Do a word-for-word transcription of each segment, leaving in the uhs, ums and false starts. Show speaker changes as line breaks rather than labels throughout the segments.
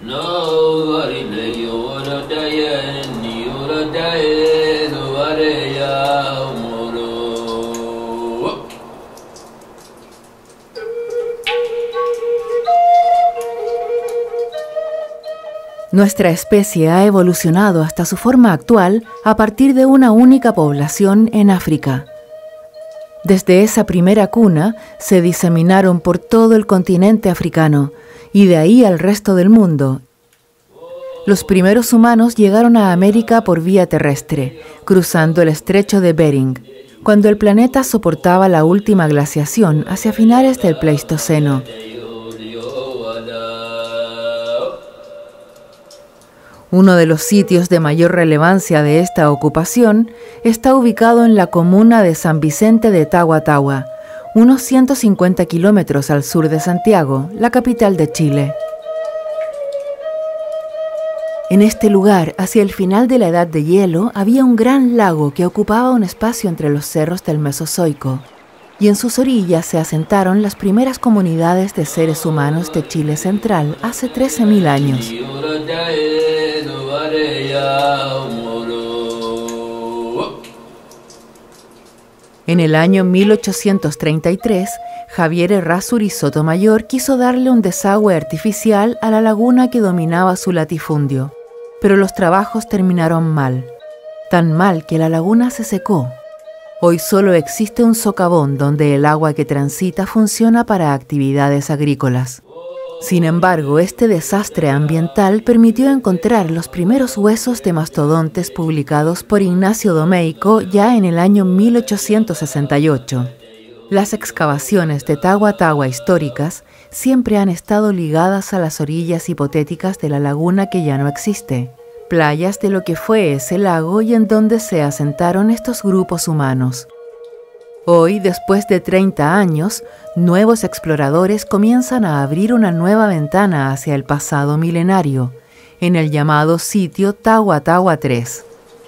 Nuestra especie ha evolucionado hasta su forma actual a partir de una única población en África. Desde esa primera cuna se diseminaron por todo el continente africano y de ahí al resto del mundo. Los primeros humanos llegaron a América por vía terrestre, cruzando el estrecho de Bering, cuando el planeta soportaba la última glaciación hacia finales del Pleistoceno. Uno de los sitios de mayor relevancia de esta ocupación está ubicado en la comuna de San Vicente de Tagua Tagua, unos ciento cincuenta kilómetros al sur de Santiago, la capital de Chile. En este lugar, hacia el final de la Edad de Hielo, había un gran lago que ocupaba un espacio entre los cerros del Mesozoico, y en sus orillas se asentaron las primeras comunidades de seres humanos de Chile central hace trece mil años. En el año mil ochocientos treinta y tres, Javier Errázuriz Sotomayor quiso darle un desagüe artificial a la laguna que dominaba su latifundio, pero los trabajos terminaron mal, tan mal que la laguna se secó. Hoy solo existe un socavón donde el agua que transita funciona para actividades agrícolas. Sin embargo, este desastre ambiental permitió encontrar los primeros huesos de mastodontes publicados por Ignacio Domeyko ya en el año mil ochocientos sesenta y ocho. Las excavaciones de Tagua Tagua históricas siempre han estado ligadas a las orillas hipotéticas de la laguna que ya no existe, playas de lo que fue ese lago y en donde se asentaron estos grupos humanos. Hoy, después de treinta años, nuevos exploradores comienzan a abrir una nueva ventana hacia el pasado milenario, en el llamado sitio Tagua Tagua tres.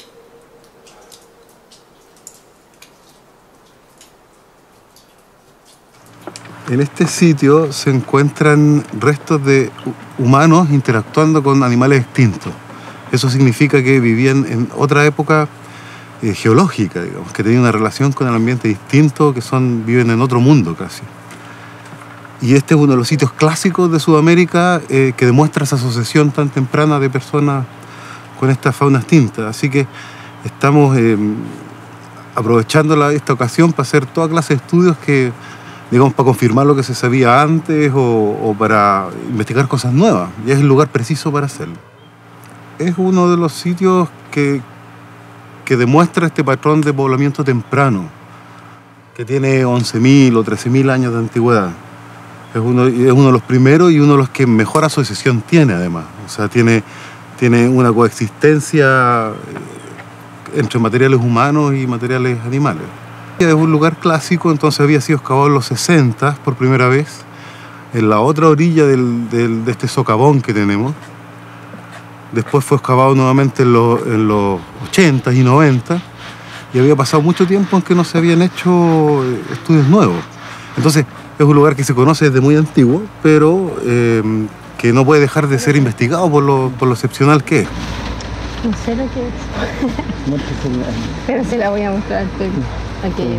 En este sitio se encuentran restos de humanos interactuando con animales extintos. Eso significa que vivían en otra época eh, geológica, digamos, que tenían una relación con el ambiente distinto, que son, viven en otro mundo casi. Y este es uno de los sitios clásicos de Sudamérica eh, que demuestra esa asociación tan temprana de personas con esta fauna extinta. Así que estamos eh, aprovechando la, esta ocasión para hacer toda clase de estudios que, digamos, para confirmar lo que se sabía antes o, o para investigar cosas nuevas. Y es el lugar preciso para hacerlo. Es uno de los sitios que, que demuestra este patrón de poblamiento temprano, que tiene once mil o trece mil años de antigüedad. Es uno, es uno de los primeros y uno de los que mejor asociación tiene, además. O sea, tiene, tiene una coexistencia entre materiales humanos y materiales animales. Es un lugar clásico, entonces había sido excavado en los sesenta por primera vez, en la otra orilla del, del, de este socavón que tenemos. Después fue excavado nuevamente en los, en los ochenta y noventa, y había pasado mucho tiempo en que no se habían hecho estudios nuevos. Entonces, es un lugar que se conoce desde muy antiguo, pero eh, que no puede dejar de ser investigado por lo, por lo excepcional que es.
No sé lo que es. Pero se la voy a mostrar al Pepe. Aquello.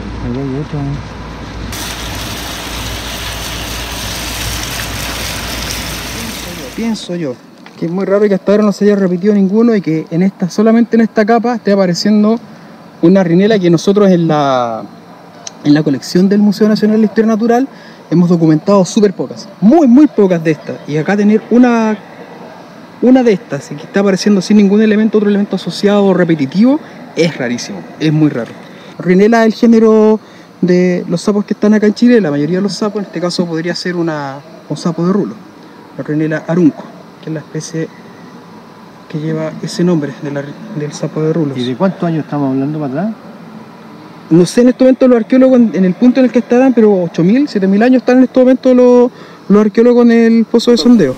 Pienso yo que es muy raro que hasta ahora no se haya repetido ninguno y que en esta, solamente en esta capa esté apareciendo una rinela que nosotros en la, en la colección del Museo Nacional de Historia Natural hemos documentado súper pocas, muy muy pocas de estas, y acá tener una, una de estas y que está apareciendo sin ningún elemento, otro elemento asociado o repetitivo, es rarísimo, es muy raro. Rinela es el género de los sapos que están acá en Chile. La mayoría de los sapos, en este caso podría ser una, un sapo de rulo, la Rinela arunco, que es la especie que lleva ese nombre de la, del sapo de rulos.
¿Y de cuántos años estamos hablando para atrás?
No sé en este momento los arqueólogos en, en el punto en el que estarán, pero ocho mil, siete mil años están en este momento los, los arqueólogos en el pozo de sondeo.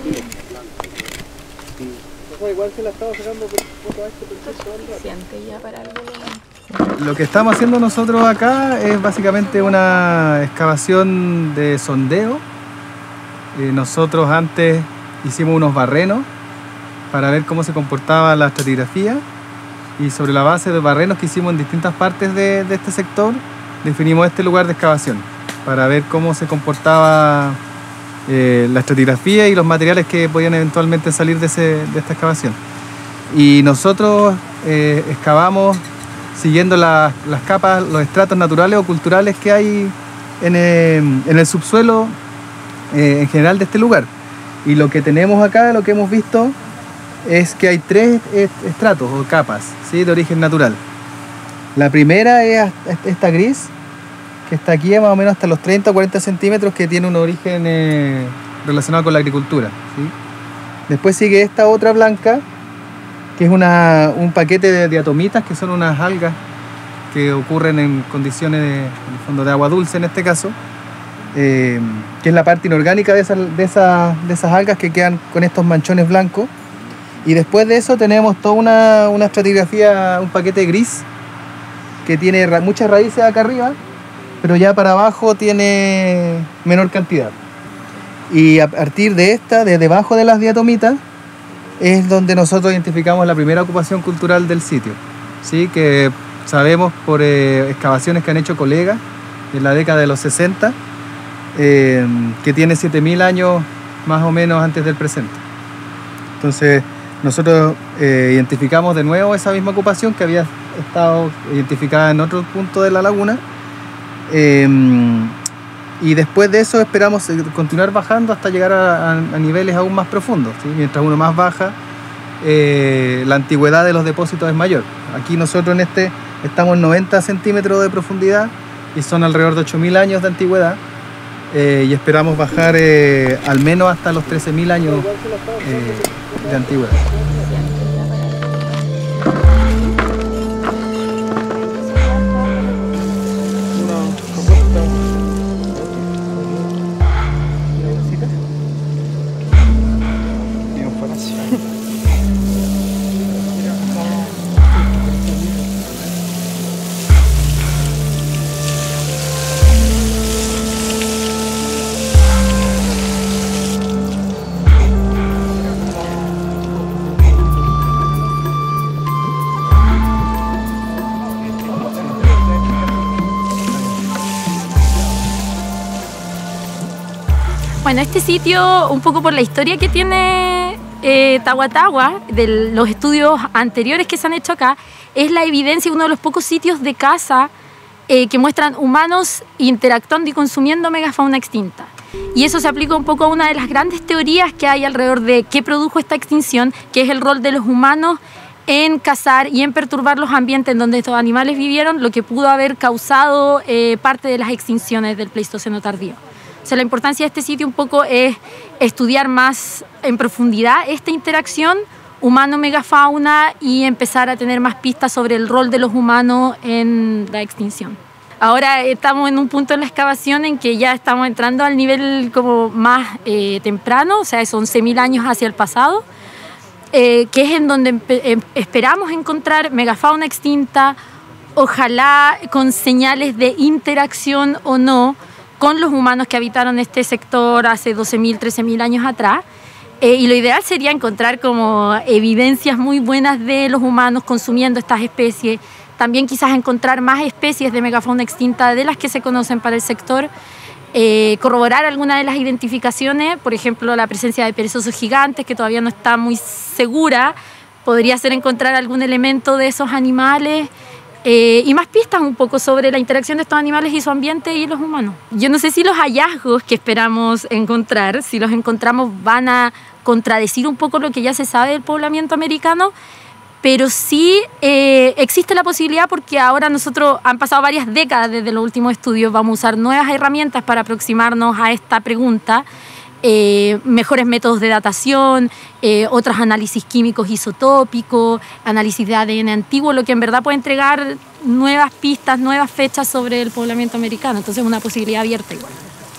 Igual se la estaba sacando foto a este proceso ya para algo.
Lo que estamos haciendo nosotros acá es básicamente una excavación de sondeo. Eh, nosotros antes hicimos unos barrenos para ver cómo se comportaba la estratigrafía, y sobre la base de barrenos que hicimos en distintas partes de, de este sector, definimos este lugar de excavación para ver cómo se comportaba eh, la estratigrafía y los materiales que podían eventualmente salir de, ese, de esta excavación. Y nosotros eh, excavamos siguiendo la, las capas, los estratos naturales o culturales que hay en el, en el subsuelo eh, en general de este lugar. Y lo que tenemos acá, lo que hemos visto, es que hay tres estratos o capas, ¿sí?, de origen natural. La primera es esta gris, que está aquí más o menos hasta los treinta o cuarenta centímetros, que tiene un origen eh, relacionado con la agricultura, ¿sí? Después sigue esta otra blanca, que es una, un paquete de diatomitas, que son unas algas que ocurren en condiciones de, en el fondo de agua dulce en este caso, eh, que es la parte inorgánica de, esa, de, esa, de esas algas que quedan con estos manchones blancos. Y después de eso tenemos toda una, una estratigrafía, un paquete gris, que tiene ra muchas raíces acá arriba, pero ya para abajo tiene menor cantidad. Y a partir de esta, de debajo de las diatomitas, es donde nosotros identificamos la primera ocupación cultural del sitio, ¿sí?, que sabemos por eh, excavaciones que han hecho colegas en la década de los sesenta, eh, que tiene siete mil años más o menos antes del presente. Entonces nosotros eh, identificamos de nuevo esa misma ocupación que había estado identificada en otro punto de la laguna, eh, y después de eso esperamos continuar bajando hasta llegar a, a, a niveles aún más profundos, ¿sí? Mientras uno más baja, eh, la antigüedad de los depósitos es mayor. Aquí nosotros en este estamos en noventa centímetros de profundidad y son alrededor de ocho mil años de antigüedad, eh, y esperamos bajar eh, al menos hasta los trece mil años eh, de antigüedad.
Bueno, este sitio, un poco por la historia que tiene eh, Tahuatahua, de los estudios anteriores que se han hecho acá, es la evidencia, uno de los pocos sitios de caza eh, que muestran humanos interactuando y consumiendo megafauna extinta. Y eso se aplica un poco a una de las grandes teorías que hay alrededor de qué produjo esta extinción, que es el rol de los humanos en cazar y en perturbar los ambientes en donde estos animales vivieron, lo que pudo haber causado eh, parte de las extinciones del Pleistoceno tardío. O sea, la importancia de este sitio un poco es estudiar más en profundidad esta interacción humano-megafauna y empezar a tener más pistas sobre el rol de los humanos en la extinción. Ahora estamos en un punto en la excavación en que ya estamos entrando al nivel como más eh, temprano, o sea, es once mil años hacia el pasado, eh, que es en donde eh, esperamos encontrar megafauna extinta, ojalá con señales de interacción o no, con los humanos que habitaron este sector hace doce mil, trece mil años atrás. Eh, y lo ideal sería encontrar como evidencias muy buenas de los humanos consumiendo estas especies. También quizás encontrar más especies de megafauna extinta de las que se conocen para el sector. Eh, corroborar algunas de las identificaciones, por ejemplo, la presencia de perezosos gigantes, que todavía no está muy segura. Podría ser encontrar algún elemento de esos animales. Eh, y más pistas un poco sobre la interacción de estos animales y su ambiente y los humanos. Yo no sé si los hallazgos que esperamos encontrar, si los encontramos, van a contradecir un poco lo que ya se sabe del poblamiento americano, pero sí eh, existe la posibilidad, porque ahora nosotros han pasado varias décadas desde los últimos estudios, vamos a usar nuevas herramientas para aproximarnos a esta pregunta. Eh, mejores métodos de datación, eh, otros análisis químicos isotópicos, análisis de A D N antiguo, lo que en verdad puede entregar nuevas pistas, nuevas fechas sobre el poblamiento americano. Entonces es una posibilidad abierta igual.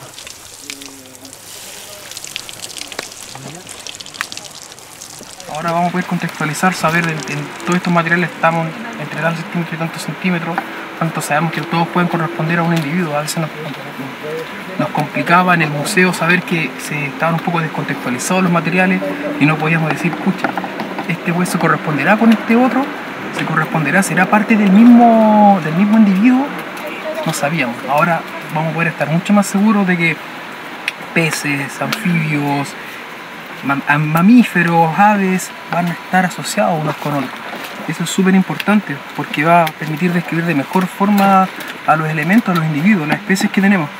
Ahora vamos a poder contextualizar, saber en, en todos estos materiales estamos entre tantos centímetros y tantos centímetros, tanto sabemos que todos pueden corresponder a un individuo. A veces nos, nos complicaba en el museo saber que se estaban un poco descontextualizados los materiales y no podíamos decir, pucha, este hueso corresponderá con este otro, se corresponderá, será parte del mismo, del mismo individuo, no sabíamos. Ahora vamos a poder estar mucho más seguros de que peces, anfibios, mamíferos, aves van a estar asociados unos con otros. Eso es súper importante porque va a permitir describir de mejor forma a los elementos, a los individuos, las especies que tenemos.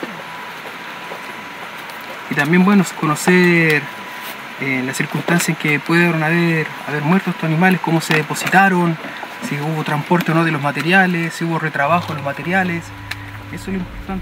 Y también, bueno, conocer eh, las circunstancias en que pueden haber, haber muerto estos animales, cómo se depositaron, si hubo transporte o no de los materiales, si hubo retrabajo de los materiales. Eso es lo importante.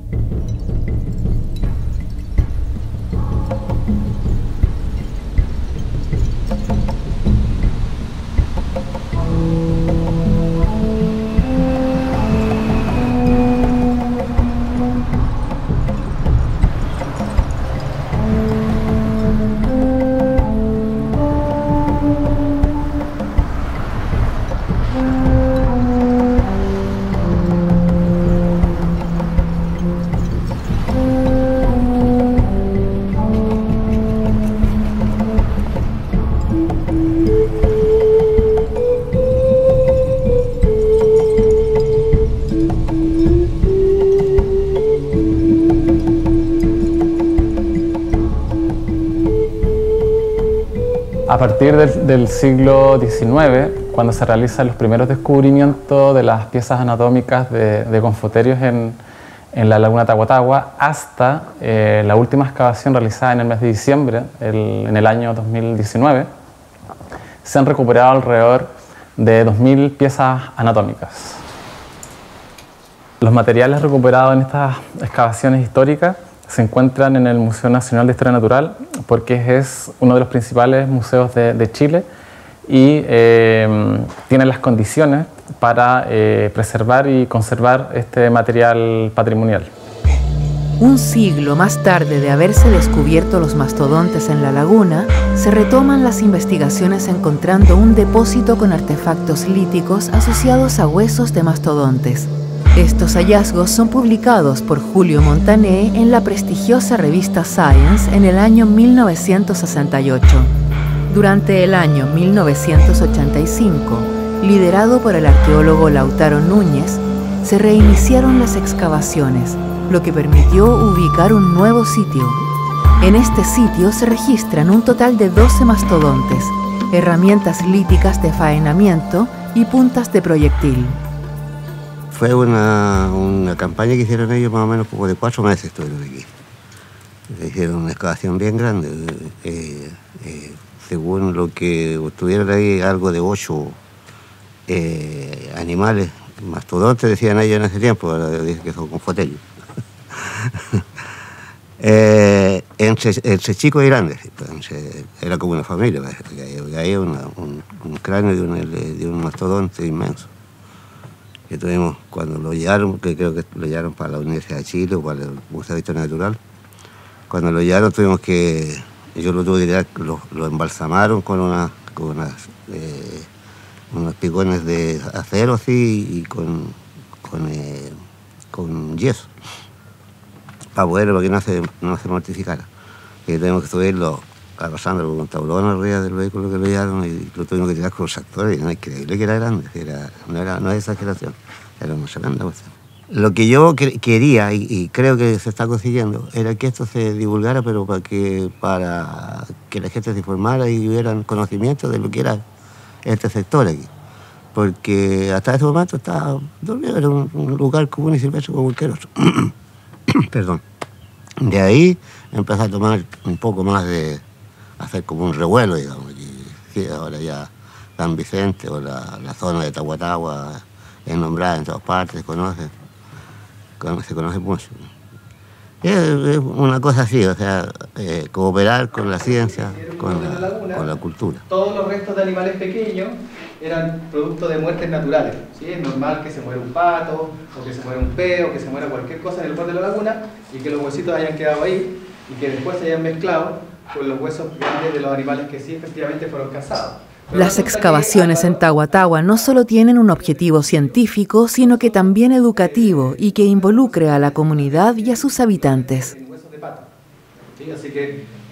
A partir del, del siglo diecinueve, cuando se realizan los primeros descubrimientos de las piezas anatómicas de, de confoterios en, en la laguna Tahuatahua, hasta eh, la última excavación realizada en el mes de diciembre, el, en el año dos mil diecinueve, se han recuperado alrededor de dos mil piezas anatómicas. Los materiales recuperados en estas excavaciones históricas se encuentran en el Museo Nacional de Historia Natural porque es uno de los principales museos de, de Chile y eh, tiene las condiciones para eh, preservar y conservar este material patrimonial.
Un siglo más tarde de haberse descubierto los mastodontes en la laguna, se retoman las investigaciones encontrando un depósito con artefactos líticos asociados a huesos de mastodontes. Estos hallazgos son publicados por Julio Montané en la prestigiosa revista Science en el año mil novecientos sesenta y ocho. Durante el año mil novecientos ochenta y cinco, liderado por el arqueólogo Lautaro Núñez, se reiniciaron las excavaciones, lo que permitió ubicar un nuevo sitio. En este sitio se registran un total de doce mastodontes, herramientas líticas de faenamiento y puntas de proyectil.
Fue una, una campaña que hicieron ellos más o menos como de cuatro meses estuvieron aquí. Hicieron una excavación bien grande. Eh, eh, según lo que tuvieron ahí, algo de ocho eh, animales, mastodontes decían ellos en ese tiempo, ahora dicen que son confoterios. eh, entre, entre chicos y grandes, entonces, era como una familia, hay una, un, un cráneo de un, de un mastodonte inmenso. Que tuvimos cuando lo llevaron, que creo que lo llevaron para la Universidad de Chile o para el Museo de Historia Natural. Cuando lo llevaron tuvimos que, yo lo tuve que llevar, lo, lo embalsamaron con, una, con unas, eh, unos picones de acero así y con, con, eh, con yeso, para poder, para que no se, no se mortificara. Y tuvimos que subirlo arrasándolo con un tablón arriba del vehículo que lo llevaron y lo tuvimos que tirar con los tractores y no es increíble que era grande, era, no, era, no es exageración, era una tremenda cuestión. Lo que yo que, quería y, y creo que se está consiguiendo era que esto se divulgara, pero para que, para que la gente se informara y hubieran conocimiento de lo que era este sector aquí. Porque hasta ese momento estaba dormido, era un, un lugar común y silvestre como cualquier otro. Perdón. De ahí empezó a tomar un poco más de hacer como un revuelo, digamos. Y sí, ahora ya San Vicente o la, la zona de Tahuatahua es nombrada en todas partes, se conoce, se conoce mucho. Es, es una cosa así, o sea, eh, cooperar con la ciencia, con la, con la cultura.
Todos los restos de animales pequeños eran producto de muertes naturales, ¿sí? Es normal que se muera un pato, o que se muera un pez, o que se muera cualquier cosa en el borde de la laguna, y que los huesitos hayan quedado ahí, y que después se hayan mezclado con los huesos grandes de los animales que sí efectivamente fueron cazados.
Las excavaciones en Tahuatahua no solo tienen un objetivo científico, sino que también educativo y que involucre a la comunidad y a sus habitantes.
Así que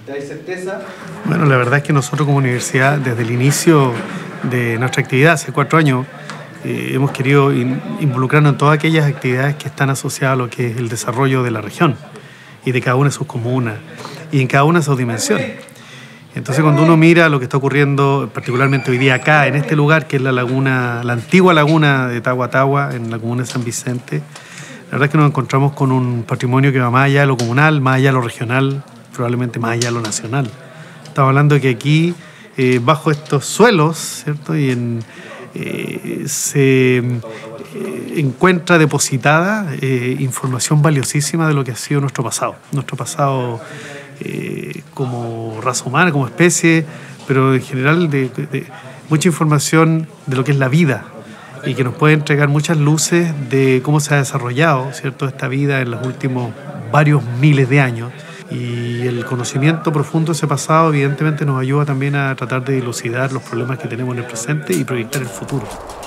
¿Hay certeza?
Bueno, la verdad es que nosotros como universidad, desde el inicio de nuestra actividad, hace cuatro años, eh, hemos querido in, involucrarnos en todas aquellas actividades que están asociadas a lo que es el desarrollo de la región y de cada una de sus comunas y en cada una de sus dimensiones. Entonces, cuando uno mira lo que está ocurriendo, particularmente hoy día acá, en este lugar, que es la laguna, la antigua laguna de Tagua Tagua, en la comuna de San Vicente, la verdad es que nos encontramos con un patrimonio que va más allá de lo comunal, más allá de lo regional, probablemente más allá de lo nacional. Estamos hablando de que aquí, eh, bajo estos suelos, ¿cierto? Y en, eh, se eh, encuentra depositada eh, información valiosísima de lo que ha sido nuestro pasado. Nuestro pasado eh, como raza humana, como especie, pero en general de, de, de mucha información de lo que es la vida y que nos puede entregar muchas luces de cómo se ha desarrollado, ¿cierto?, esta vida en los últimos varios miles de años. Y el conocimiento profundo de ese pasado evidentemente nos ayuda también a tratar de dilucidar los problemas que tenemos en el presente y proyectar el futuro.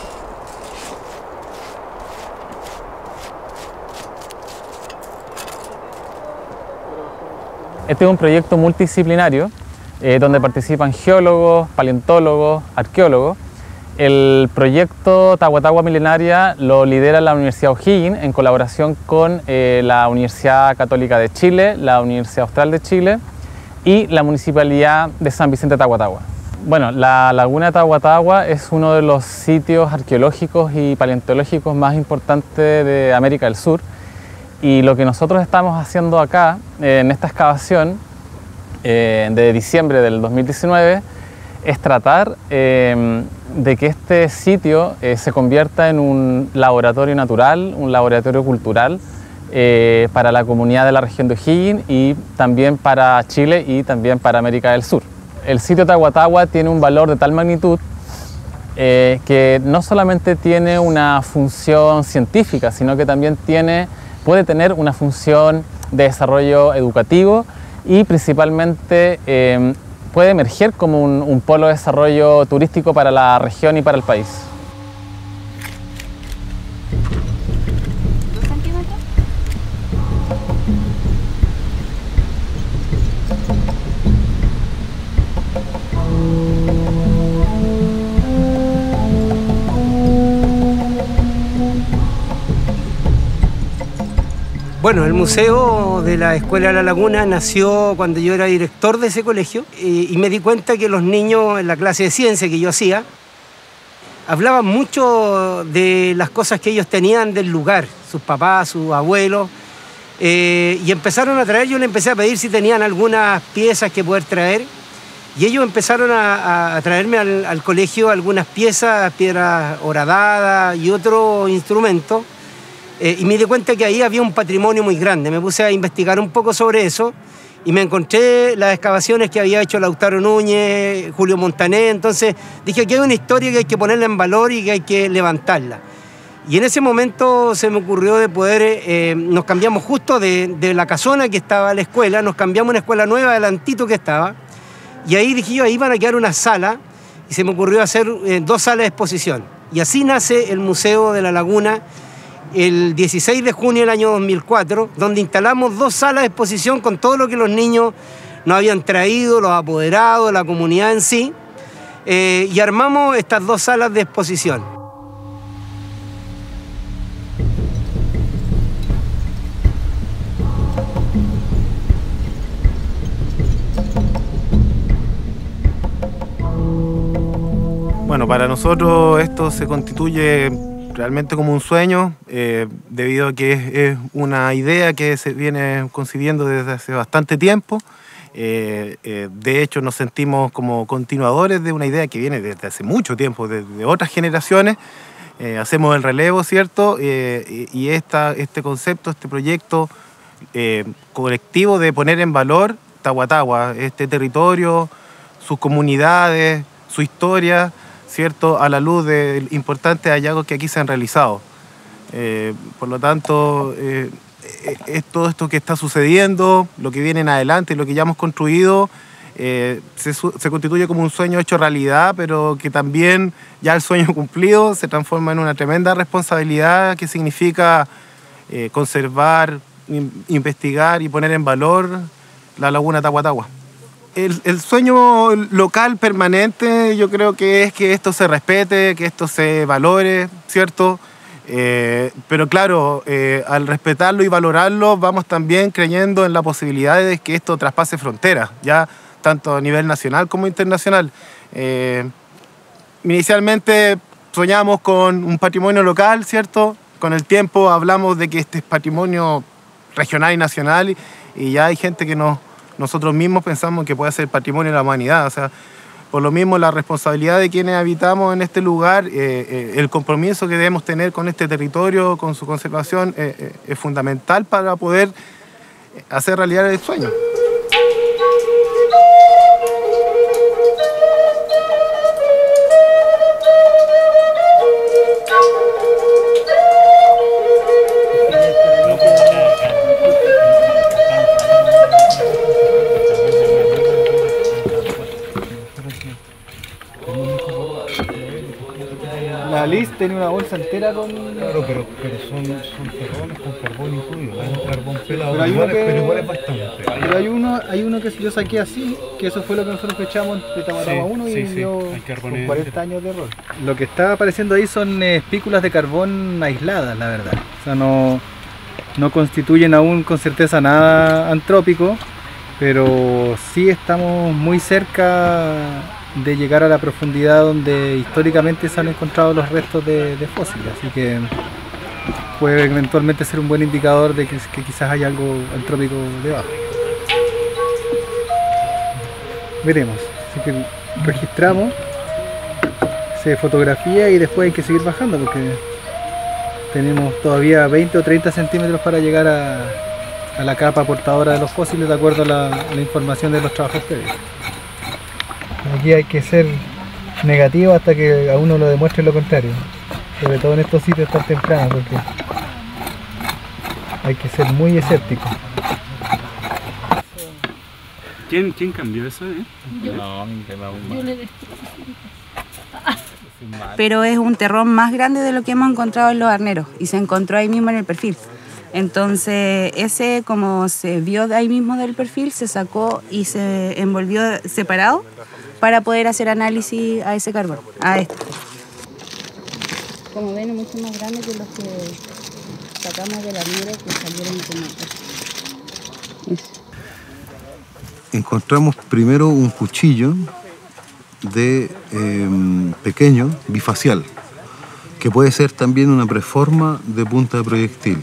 Este es un proyecto multidisciplinario eh, donde participan geólogos, paleontólogos, arqueólogos. El proyecto Tagua Tagua Milenaria lo lidera la Universidad O'Higgins en colaboración con eh, la Universidad Católica de Chile, la Universidad Austral de Chile y la Municipalidad de San Vicente de Tagua Tagua. Bueno, la laguna de Tagua Tagua es uno de los sitios arqueológicos y paleontológicos más importantes de América del Sur. Y lo que nosotros estamos haciendo acá, eh, en esta excavación eh, de diciembre del dos mil diecinueve, es tratar eh, de que este sitio eh, se convierta en un laboratorio natural, un laboratorio cultural eh, para la comunidad de la región de O'Higgins y también para Chile y también para América del Sur. El sitio Tagua Tagua tiene un valor de tal magnitud eh, que no solamente tiene una función científica, sino que también tiene puede tener una función de desarrollo educativo y principalmente eh, puede emerger como un, un polo de desarrollo turístico para la región y para el país.
¿Dos centímetros?
Bueno, el Museo de la Escuela de la Laguna nació cuando yo era director de ese colegio y, y me di cuenta que los niños en la clase de ciencia que yo hacía hablaban mucho de las cosas que ellos tenían del lugar, sus papás, sus abuelos, eh, y empezaron a traer, yo les empecé a pedir si tenían algunas piezas que poder traer y ellos empezaron a, a traerme al, al colegio algunas piezas, piedras horadadas y otros instrumentos. Eh, y me di cuenta que ahí había un patrimonio muy grande. Me puse a investigar un poco sobre eso y me encontré las excavaciones que había hecho Lautaro Núñez, Julio Montané. Entonces dije que hay una historia que hay que ponerla en valor y que hay que levantarla. Y en ese momento se me ocurrió de poder, eh, nos cambiamos justo de, de la casona que estaba la escuela, nos cambiamos a una escuela nueva adelantito que estaba. Y ahí dije yo, ahí van a quedar una sala y se me ocurrió hacer eh, dos salas de exposición. Y así nace el Museo de la Laguna, el dieciséis de junio del año dos mil cuatro, donde instalamos dos salas de exposición con todo lo que los niños nos habían traído, los apoderados, la comunidad en sí, eh, y armamos estas dos salas de exposición.
Bueno, para nosotros esto se constituye realmente como un sueño, eh, debido a que es, es una idea que se viene concibiendo desde hace bastante tiempo. Eh, eh, de hecho, nos sentimos como continuadores de una idea que viene desde hace mucho tiempo, desde de otras generaciones. Eh, hacemos el relevo, ¿cierto? Eh, y y esta, este concepto, este proyecto eh, colectivo de poner en valor Tagua Tagua, este territorio, sus comunidades, su historia, ¿cierto?, a la luz de importantes hallazgos que aquí se han realizado. Eh, por lo tanto, eh, es todo esto que está sucediendo, lo que viene en adelante, lo que ya hemos construido, eh, se, se constituye como un sueño hecho realidad, pero que también ya el sueño cumplido se transforma en una tremenda responsabilidad que significa eh, conservar, in, investigar y poner en valor la laguna Tagua Tagua. el, el sueño local permanente yo creo que es que esto se respete, que esto se valore, ¿cierto? Eh, pero claro, eh, al respetarlo y valorarlo vamos también creyendo en la posibilidad de que esto traspase fronteras, ya tanto a nivel nacional como internacional. Eh, inicialmente soñamos con un patrimonio local, ¿cierto? Con el tiempo hablamos de que este es patrimonio regional y nacional y, y ya hay gente que nos, nosotros mismos pensamos que puede ser patrimonio de la humanidad. O sea, por lo mismo la responsabilidad de quienes habitamos en este lugar, eh, eh, el compromiso que debemos tener con este territorio, con su conservación, eh, eh, es fundamental para poder hacer realidad el sueño. La Liz tenía una bolsa entera con...
Claro, pero, pero son, son terrones con carbón incluido, no es un carbón pelado,
pero hay
igual,
uno que,
pero igual es bastante.
Pero hay uno, hay uno que yo saqué así, que eso fue lo que nosotros echamos de Tamatagua uno y
sí, sí,
dio
con
cuarenta años de error. Lo que está apareciendo ahí son espículas de carbón aisladas, la verdad. O sea, no, no constituyen aún con certeza nada antrópico, pero sí estamos muy cerca de llegar a la profundidad donde históricamente se han encontrado los restos de, de fósiles, así que puede eventualmente ser un buen indicador de que, que quizás hay algo antrópico debajo. Veremos, así que registramos, se fotografía y después hay que seguir bajando porque tenemos todavía veinte o treinta centímetros para llegar a, a la capa portadora de los fósiles de acuerdo a la, a la información de los trabajos previos. Aquí hay que ser negativo hasta que a uno lo demuestre lo contrario, sobre todo en estos sitios tan tempranos, porque hay que ser muy escéptico.
¿Quién, quién cambió eso? Eh?
Yo. No, yo le Pero es un terrón más grande de lo que hemos encontrado en los arneros y se encontró ahí mismo en el perfil. Entonces ese, como se vio de ahí mismo del perfil, se sacó y se envolvió separado para poder hacer análisis a ese carbón, a este. Como ven, es mucho más grande que los que sacamos de la arnero que salieron como eso.
Encontramos primero un cuchillo de eh, pequeño, bifacial, que puede ser también una preforma de punta de proyectil.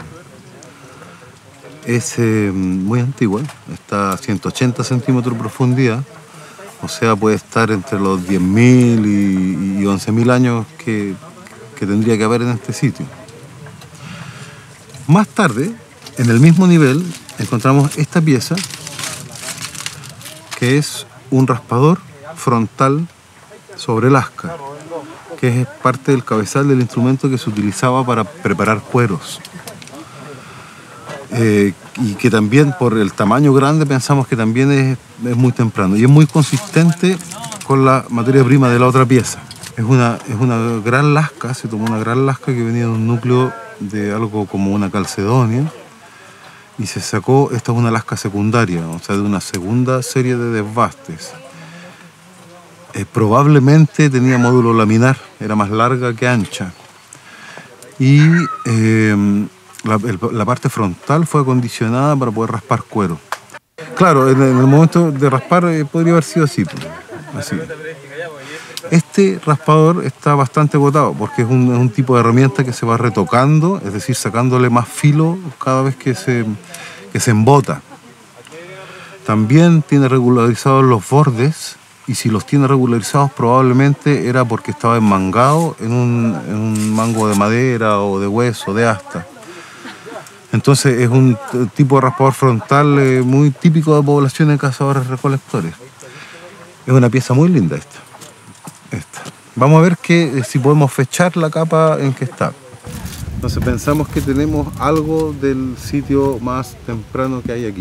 Es eh, muy antigua, está a ciento ochenta centímetros de profundidad, o sea, puede estar entre los diez mil y, y once mil años que, que tendría que haber en este sitio. Más tarde, en el mismo nivel, encontramos esta pieza, que es un raspador frontal sobre el asca, que es parte del cabezal del instrumento que se utilizaba para preparar cueros. Eh, y que también por el tamaño grande pensamos que también es, es muy temprano y es muy consistente con la materia prima de la otra pieza. Es una, es una gran lasca, se tomó una gran lasca que venía de un núcleo de algo como una calcedonia y se sacó, esta es una lasca secundaria, o sea, de una segunda serie de desbastes. Eh, probablemente tenía módulo laminar, era más larga que ancha. Y eh, la, el, la parte frontal fue acondicionada para poder raspar cuero. Claro, en, en el momento de raspar eh, podría haber sido así, así. Este raspador está bastante agotado porque es un, es un tipo de herramienta que se va retocando, es decir, sacándole más filo cada vez que se, que se embota. También tiene regularizados los bordes y si los tiene regularizados probablemente era porque estaba enmangado en un, en un mango de madera o de hueso, de asta. Entonces es un tipo de raspador frontal eh, muy típico de poblaciones de cazadores-recolectores. Es una pieza muy linda esta. esta. Vamos a ver que, eh, si podemos fechar la capa en que está. Entonces pensamos que tenemos algo del sitio más temprano que hay aquí.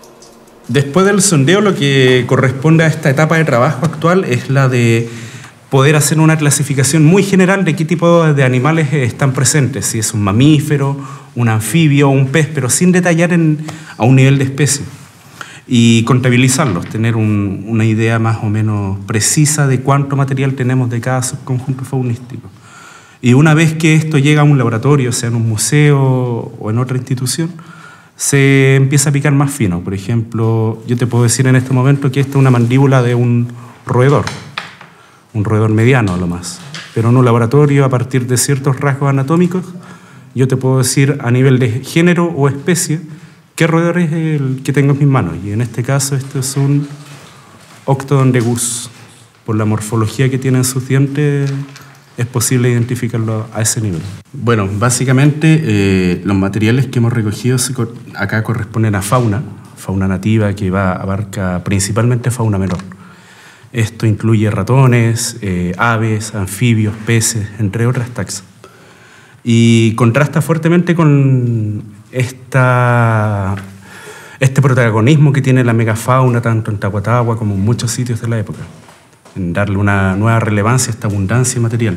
Después del sondeo, lo que corresponde a esta etapa de trabajo actual es la de poder hacer una clasificación muy general de qué tipo de animales están presentes, si es un mamífero, un anfibio o un pez, pero sin detallar en, a un nivel de especie. Y contabilizarlos, tener un, una idea más o menos precisa de cuánto material tenemos de cada subconjunto faunístico. Y una vez que esto llega a un laboratorio, sea en un museo o en otra institución, se empieza a picar más fino. Por ejemplo, yo te puedo decir en este momento que esta es una mandíbula de un roedor, un roedor mediano a lo más. Pero en un laboratorio, a partir de ciertos rasgos anatómicos, yo te puedo decir a nivel de género o especie qué roedor es el que tengo en mis manos. Y en este caso, esto es un Octodon de Gus. Por la morfología que tienen sus dientes, es posible identificarlo a ese nivel. Bueno, básicamente eh, los materiales que hemos recogido acá corresponden a fauna, fauna nativa que va, abarca principalmente fauna menor. Esto incluye ratones, eh, aves, anfibios, peces, entre otras taxas. Y contrasta fuertemente con esta, este protagonismo que tiene la megafauna tanto en Tahuatahua como en muchos sitios de la época, en darle una nueva relevancia a esta abundancia material.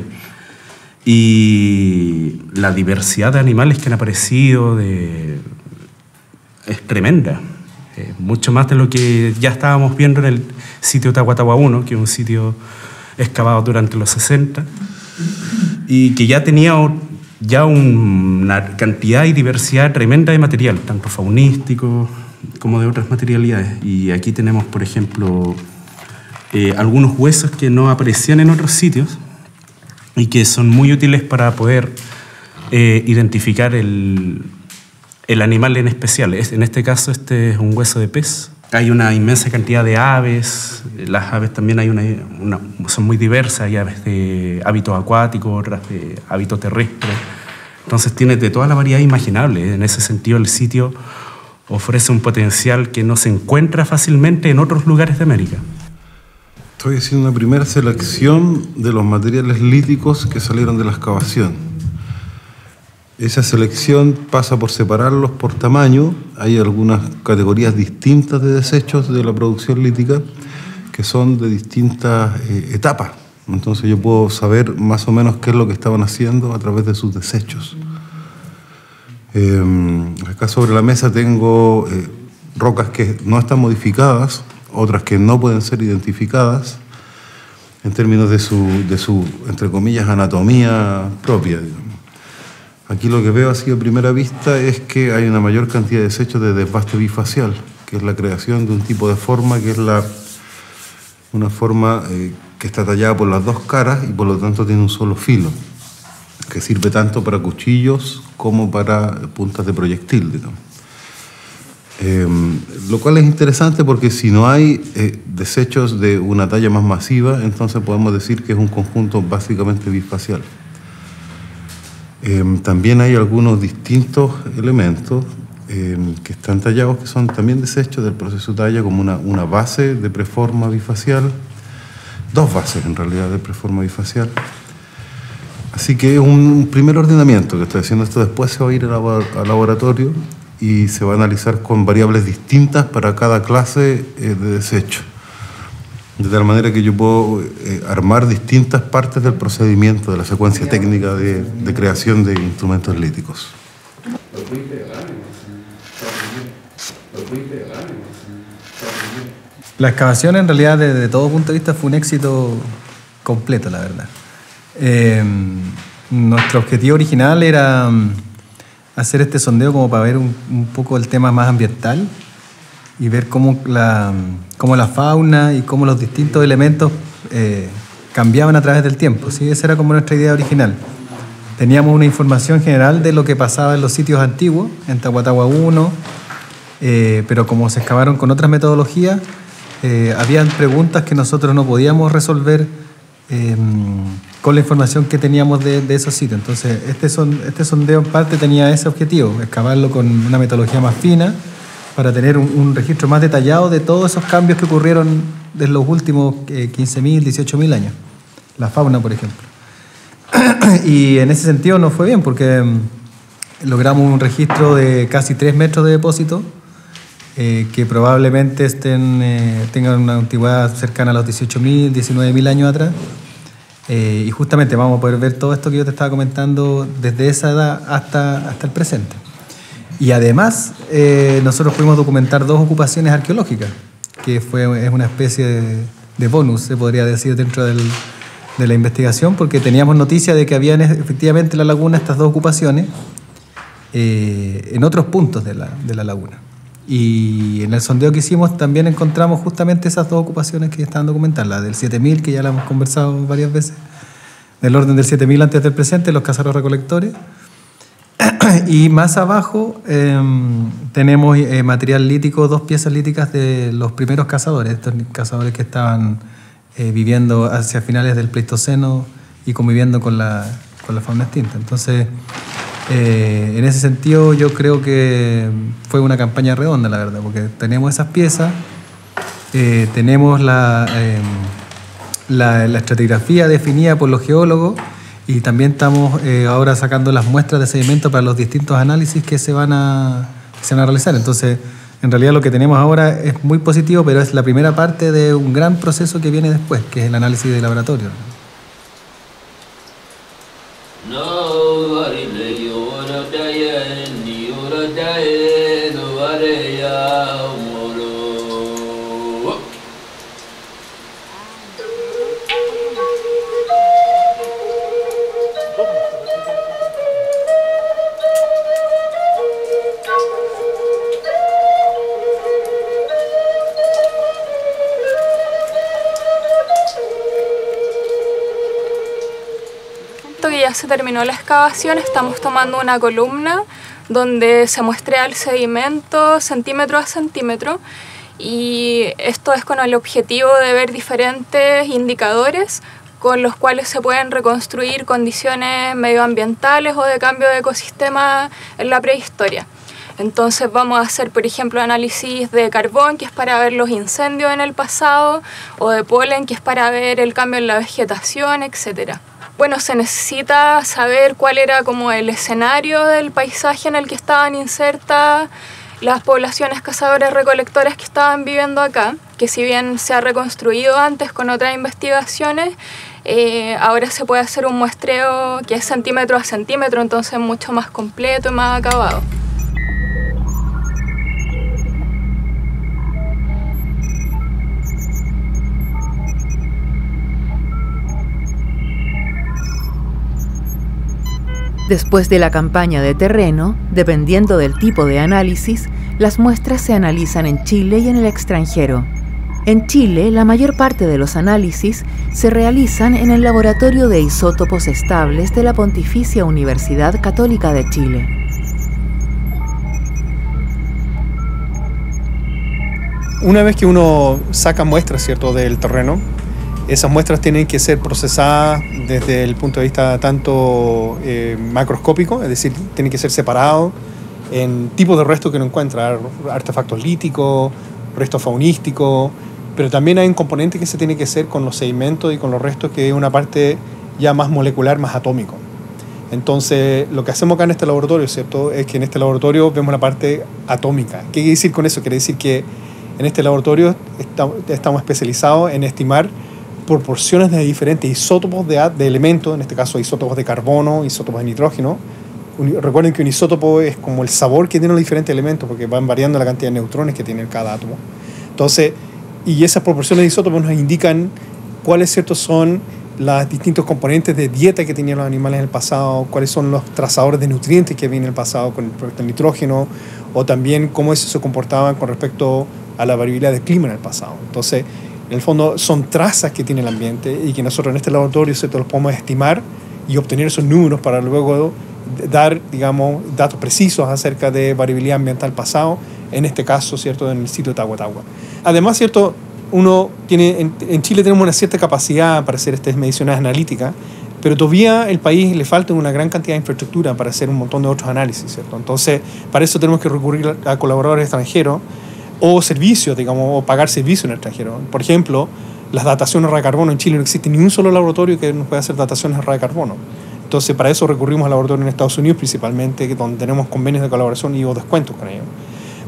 Y la diversidad de animales que han aparecido de, es tremenda, eh, mucho más de lo que ya estábamos viendo en el sitio Tahuatahua uno, que es un sitio excavado durante los sesenta, y que ya tenía ya un, una cantidad y diversidad tremenda de material, tanto faunístico como de otras materialidades. Y aquí tenemos, por ejemplo, Eh, algunos huesos que no aparecían en otros sitios y que son muy útiles para poder eh, identificar el, el animal en especial. En este caso, este es un hueso de pez. Hay una inmensa cantidad de aves. Las aves también hay una, una, son muy diversas. Hay aves de hábito acuático, otras de hábito terrestre. Entonces tienes de toda la variedad imaginable. En ese sentido, el sitio ofrece un potencial que no se encuentra fácilmente en otros lugares de América.
Estoy haciendo una primera selección de los materiales líticos que salieron de la excavación. Esa selección pasa por separarlos por tamaño. Hay algunas categorías distintas de desechos de la producción lítica que son de distintas eh, etapas. Entonces yo puedo saber más o menos qué es lo que estaban haciendo a través de sus desechos. Eh, acá sobre la mesa tengo eh, rocas que no están modificadas, otras que no pueden ser identificadas en términos de su, de su entre comillas, anatomía propia, digamos. Aquí lo que veo así a primera vista es que hay una mayor cantidad de desechos de desbaste bifacial, que es la creación de un tipo de forma que es la, una forma eh, que está tallada por las dos caras y por lo tanto tiene un solo filo, que sirve tanto para cuchillos como para puntas de proyectil, digamos. Eh, lo cual es interesante porque si no hay eh, desechos de una talla más masiva, entonces podemos decir que es un conjunto básicamente bifacial. Eh, también hay algunos distintos elementos eh, que están tallados que son también desechos del proceso de talla, como una, una base de preforma bifacial, dos bases en realidad de preforma bifacial. Así que es un primer ordenamiento que estoy haciendo. Esto después se va a ir al laboratorio y se va a analizar con variables distintas para cada clase eh, de desecho. De tal manera que yo puedo eh, armar distintas partes del procedimiento, de la secuencia técnica de, de creación de instrumentos líticos.
La excavación en realidad desde todo punto de vista fue un éxito completo, la verdad. Eh, nuestro objetivo original era hacer este sondeo como para ver un, un poco el tema más ambiental y ver cómo la, cómo la fauna y cómo los distintos elementos eh, cambiaban a través del tiempo, ¿sí? Esa era como nuestra idea original. Teníamos una información general de lo que pasaba en los sitios antiguos, en Tahuatahua uno, eh, pero como se excavaron con otras metodologías, eh, habían preguntas que nosotros no podíamos resolver eh, con la información que teníamos de, de esos sitios. Entonces, este, son, este sondeo en parte tenía ese objetivo, excavarlo con una metodología más fina para tener un, un registro más detallado de todos esos cambios que ocurrieron en los últimos eh, quince mil, dieciocho mil años. La fauna, por ejemplo. Y en ese sentido nos fue bien porque mm, logramos un registro de casi tres metros de depósito eh, que probablemente estén, eh, tengan una antigüedad cercana a los dieciocho mil, diecinueve mil años atrás. Eh, y justamente vamos a poder ver todo esto que yo te estaba comentando desde esa edad hasta, hasta el presente. Y además, eh, nosotros pudimos documentar dos ocupaciones arqueológicas, que fue, es una especie de, de bonus, se podría decir, dentro del, de la investigación, porque teníamos noticia de que habían efectivamente en la laguna estas dos ocupaciones eh, en otros puntos de la, de la laguna. Y en el sondeo que hicimos también encontramos justamente esas dos ocupaciones que estaban documentadas, la del siete mil, que ya la hemos conversado varias veces, del orden del siete mil antes del presente, los cazadores recolectores. Y más abajo eh, tenemos eh, material lítico, dos piezas líticas de los primeros cazadores, estos cazadores que estaban eh, viviendo hacia finales del Pleistoceno y conviviendo con la, con la fauna extinta. Entonces, Eh, en ese sentido yo creo que fue una campaña redonda, la verdad, porque tenemos esas piezas, eh, tenemos la, eh, la, la estratigrafía definida por los geólogos y también estamos eh, ahora sacando las muestras de sedimento para los distintos análisis que se van a, que se van a realizar. Entonces, en realidad lo que tenemos ahora es muy positivo, pero es la primera parte de un gran proceso que viene después, que es el análisis de laboratorio.
Que ya se terminó la excavación, estamos tomando una columna donde se muestra el sedimento centímetro a centímetro, y esto es con el objetivo de ver diferentes indicadores con los cuales se pueden reconstruir condiciones medioambientales o de cambio de ecosistema en la prehistoria. Entonces vamos a hacer, por ejemplo, análisis de carbón, que es para ver los incendios en el pasado, o de polen, que es para ver el cambio en la vegetación, etcétera. Bueno, se necesita saber cuál era como el escenario del paisaje en el que estaban insertas las poblaciones cazadoras-recolectoras que estaban viviendo acá, que si bien se ha reconstruido antes con otras investigaciones, eh, ahora se puede hacer un muestreo que es centímetro a centímetro, entonces mucho más completo y más acabado.
Después de la campaña de terreno, dependiendo del tipo de análisis, las muestras se analizan en Chile y en el extranjero. En Chile, la mayor parte de los análisis se realizan en el Laboratorio de Isótopos Estables de la Pontificia Universidad Católica de Chile.
Una vez que uno saca muestras, ¿cierto?, del terreno, esas muestras tienen que ser procesadas desde el punto de vista tanto eh, macroscópico, es decir, tienen que ser separados en tipos de restos que uno encuentra, artefactos líticos, restos faunísticos, pero también hay un componente que se tiene que hacer con los sedimentos y con los restos, que es una parte ya más molecular, más atómico. Entonces, lo que hacemos acá en este laboratorio, ¿cierto?, es que en este laboratorio vemos la parte atómica. ¿Qué quiere decir con eso? Quiere decir que en este laboratorio estamos especializados en estimar proporciones de diferentes isótopos de, de elementos, en este caso isótopos de carbono, isótopos de nitrógeno. Un, recuerden que un isótopo es como el sabor que tienen los diferentes elementos, porque van variando la cantidad de neutrones que tiene cada átomo. Entonces, y esas proporciones de isótopos nos indican cuáles ciertos son los distintos componentes de dieta que tenían los animales en el pasado, cuáles son los trazadores de nutrientes que había en el pasado con respecto al nitrógeno, o también cómo eso se comportaban con respecto a la variabilidad del clima en el pasado. Entonces, en el fondo son trazas que tiene el ambiente y que nosotros en este laboratorio ¿cierto?, los podemos estimar y obtener esos números para luego dar, digamos, datos precisos acerca de variabilidad ambiental pasado, en este caso, ¿cierto?, en el sitio de Tahuatahua. Además, ¿cierto?, uno tiene, en, en Chile tenemos una cierta capacidad para hacer estas mediciones analíticas, pero todavía el país le falta una gran cantidad de infraestructura para hacer un montón de otros análisis, ¿cierto? Entonces, para eso tenemos que recurrir a colaboradores extranjeros o servicios, digamos, o pagar servicios en el extranjero. Por ejemplo, las dataciones de carbono en Chile no existe ni un solo laboratorio que nos pueda hacer dataciones de carbono. Entonces, para eso recurrimos a laboratorios en Estados Unidos principalmente, donde tenemos convenios de colaboración y o descuentos con ellos.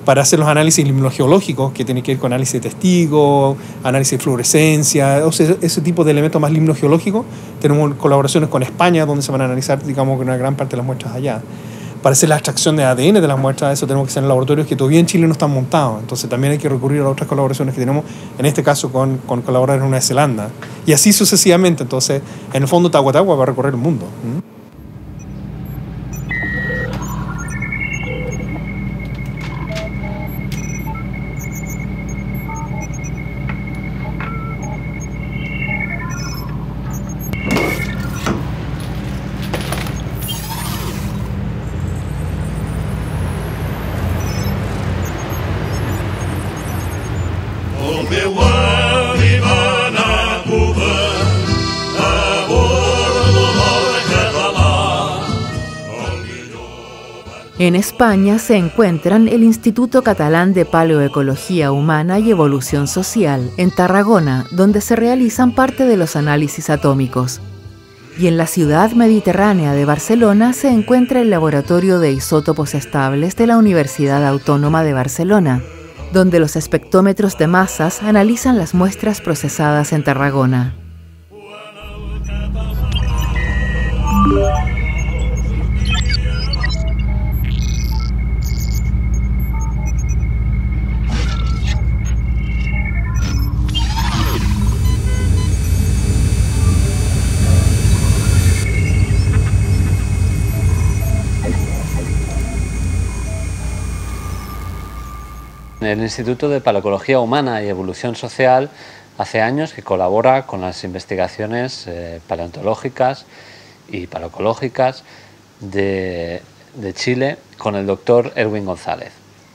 para hacer los análisis limnogeológicos, que tienen que ver con análisis de testigos, análisis de fluorescencia, o sea, ese tipo de elementos más limnogeológicos. Tenemos colaboraciones con España, donde se van a analizar, digamos, una gran parte de las muestras allá. Para hacer la extracción de A D N de las muestras, eso tenemos que hacer en laboratorios que todavía en Chile no están montados. Entonces también hay que recurrir a otras colaboraciones que tenemos, en este caso con, con colaboradores en Nueva Zelanda. Y así sucesivamente. Entonces, en el fondo, Tagua Tagua va a recorrer el mundo. ¿Mm?
En España se encuentran el Instituto Catalán de Paleoecología Humana y Evolución Social, en Tarragona, donde se realizan parte de los análisis atómicos. Y en la ciudad mediterránea de Barcelona se encuentra el Laboratorio de Isótopos Estables de la Universidad Autónoma de Barcelona, donde los espectrómetros de masas analizan las muestras procesadas en Tarragona.
El Instituto de Paleoecología Humana y Evolución Social hace años que colabora con las investigaciones eh, paleontológicas y paleoecológicas de, de Chile con el doctor Erwin González.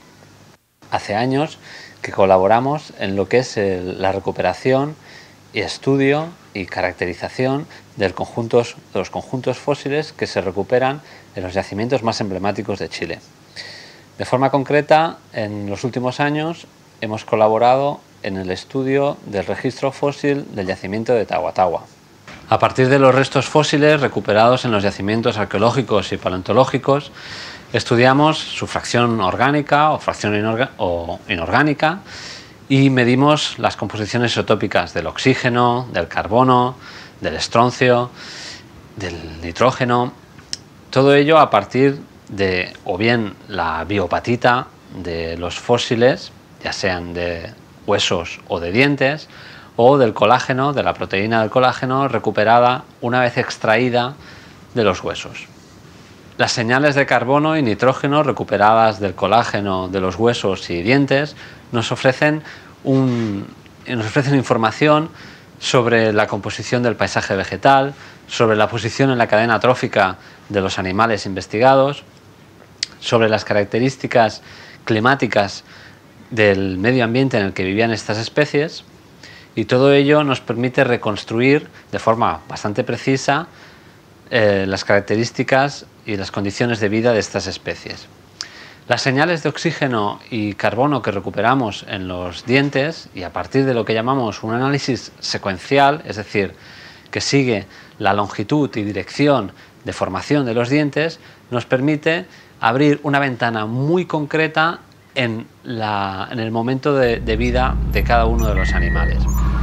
Hace años que colaboramos en lo que es el, la recuperación y estudio y caracterización del conjuntos, de los conjuntos fósiles que se recuperan en los yacimientos más emblemáticos de Chile. De forma concreta, en los últimos años hemos colaborado en el estudio del registro fósil del yacimiento de Tagua Tagua. A partir de los restos fósiles recuperados en los yacimientos arqueológicos y paleontológicos, estudiamos su fracción orgánica o fracción inorga- o inorgánica y medimos las composiciones isotópicas del oxígeno, del carbono, del estroncio, del nitrógeno, todo ello a partir de o bien la biopatita de los fósiles, ya sean de huesos o de dientes, o del colágeno, de la proteína del colágeno recuperada una vez extraída de los huesos. Las señales de carbono y nitrógeno recuperadas del colágeno de los huesos y dientes nos ofrecen, un, nos ofrecen información sobre la composición del paisaje vegetal, sobre la posición en la cadena trófica de los animales investigados, sobre las características climáticas del medio ambiente en el que vivían estas especies, y todo ello nos permite reconstruir de forma bastante precisa eh, las características y las condiciones de vida de estas especies. Las señales de oxígeno y carbono que recuperamos en los dientes, y a partir de lo que llamamos un análisis secuencial, es decir, que sigue la longitud y dirección de formación de los dientes, nos permite abrir una ventana muy concreta en, la, en el momento de, de vida de cada uno de los animales.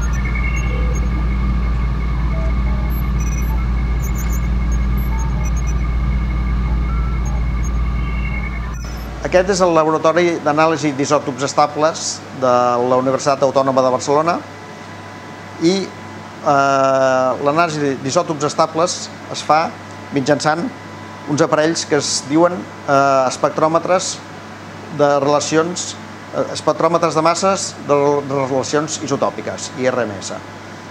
Aquest és el Laboratori d'Anàlisi d'Isòtops Estables de la Universitat Autònoma de Barcelona i eh, l'anàlisi d'isòtops estables es fa mitjançant uns aparells que es diuen eh, espectròmetres de relacions, eh, espectròmetres de masses de relacions isotòpiques, I R M S.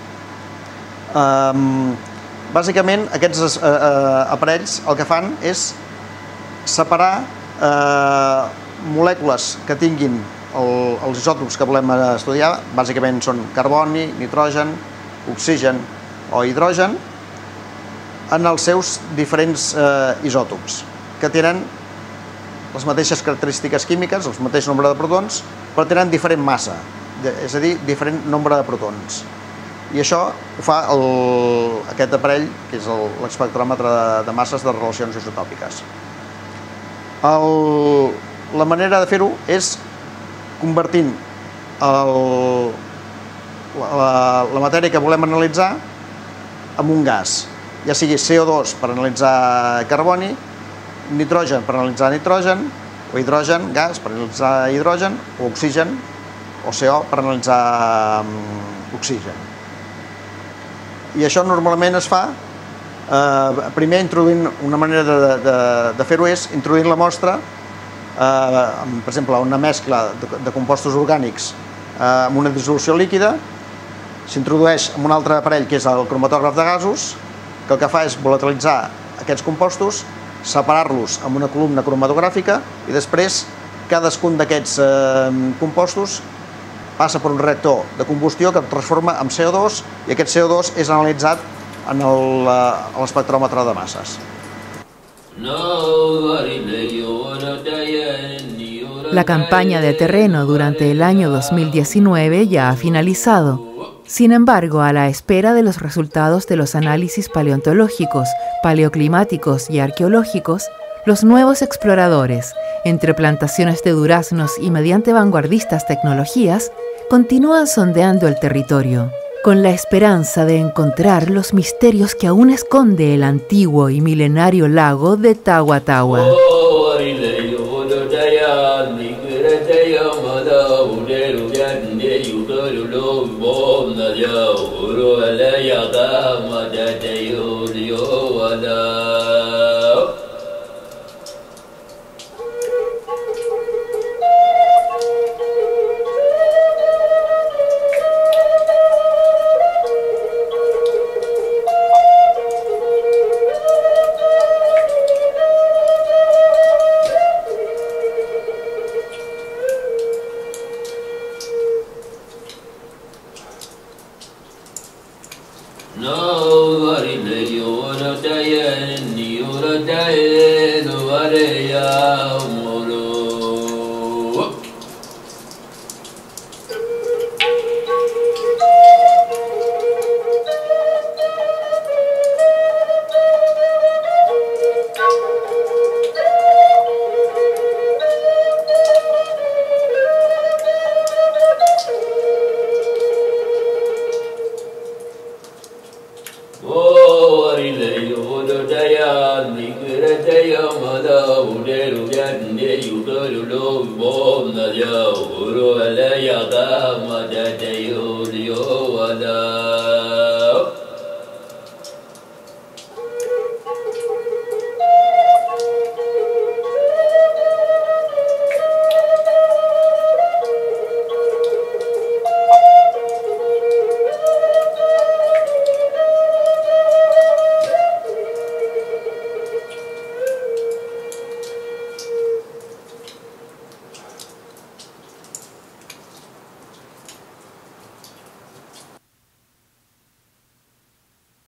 Um, bàsicament, aquests eh, aparells el que fan és separar eh, molècules que tinguin el, els isòtops que volem estudiar, bàsicament són carboni, nitrogen, oxigen o hidrogen, en els seus diferents eh, isòtops, que tenen les mateixes característiques químiques, el mateix nombre de protons, però tenen diferent massa, és a dir, diferent nombre de protons. I això ho fa el, aquest aparell, que és l'espectròmetre de, de masses de relacions isotòpiques. El, la manera de fer-ho és convertint el, la, la matèria que volem analitzar en un gas, ja sigui C O dos per analitzar carboni, nitrogen per analitzar nitrogen, o hidrogen, gas, per analitzar hidrogen, o oxigen, o C O per analitzar oxigen. I això normalment es fa, eh, primer introduint, una manera de, de, de fer-ho és introduint la mostra, eh, per exemple, una mescla de, de compostos orgànics eh, amb una dissolució líquida, s'introdueix en un altre aparell que és el cromatògraf de gasos, que el que fa és volatilitzar aquests compostos, separar-los amb una columna cromatogràfica i després cadascun d'aquests eh, compostos passa per un reactor de combustió que el transforma en C O dos i aquest C O dos és analitzat en l'espectròmetre de masses.
La campaña de terreno durante el año dos mil diecinueve ya ha finalizado. Sin embargo, a la espera de los resultados de los análisis paleontológicos, paleoclimáticos y arqueológicos, los nuevos exploradores, entre plantaciones de duraznos y mediante vanguardistas tecnologías, continúan sondeando el territorio, con la esperanza de encontrar los misterios que aún esconde el antiguo y milenario lago de Tawa Tawa.
Yo